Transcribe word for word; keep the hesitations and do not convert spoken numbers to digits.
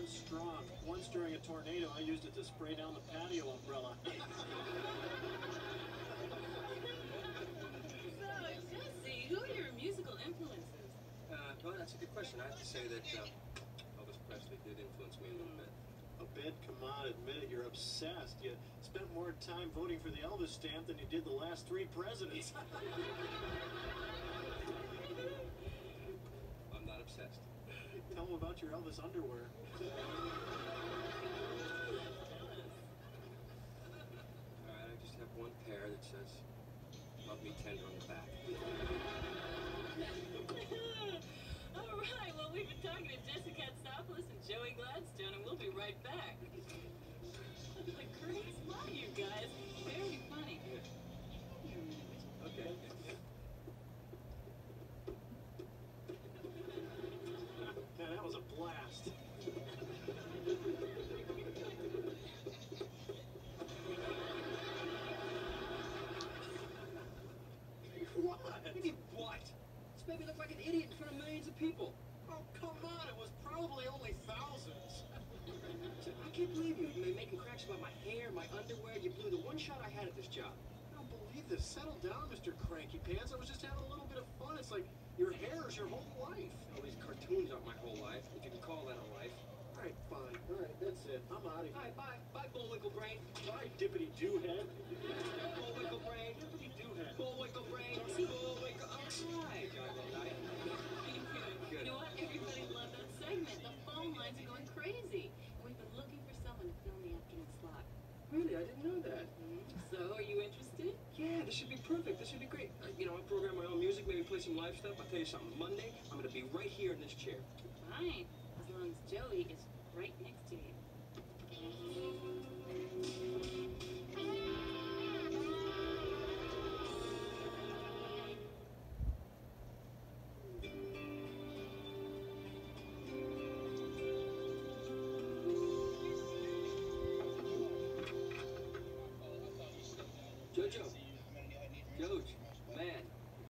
and strong. Once during a tornado, I used it to spray down the patio umbrella. So, Jesse, who are your musical influences? Uh, well, that's a good question. I have to say that uh, Elvis Presley did influence me a little bit. A bit? Come on, admit it, you're obsessed. You spent more time voting for the Elvis stamp than you did the last three presidents. I'm not obsessed. Tell them about your Elvis underwear. All right, I just have one pair that says, "Love me tender" on the back. All right, well, we've been talking to Jesse Katsopoulos and Joey Gladstone, and we'll be right back. The great spot, you guys. Very funny. Okay. Man, that was a blast. What? What do you mean, what? This made me look like an idiot in front of millions of people. Oh, come on, it was probably only thousands. I can't believe you. You're making cracks about my hair, my underwear. You blew the one shot I had at this job. I don't believe this. Settle down, Mister Cranky Pants. I was just having a little bit of fun. It's like your hair is your whole life. All these cartoons aren't my whole life, if you can call that a life. All right, fine. All right, that's it. I'm out of here. All right, bye. Bye, Bullwinkle Brain. Bye, Dippity Doohead. Bullwinkle Brain. Dippity Doohead. Bullwinkle Brain. Bullwinkle. All right, Joggle Night. You know what? Everybody loved that segment. The phone lines are going crazy. We've been looking for someone to fill the afternoon slot. Really? I didn't know that. Mm-hmm. So, are you interested? Yeah, this should be perfect. This should be great. Uh, you know, I'll program my own music, maybe play some live stuff. I'll tell you something. Monday, I'm going to be right here in this chair. Fine, as long as Joey is right next to you. Jojo.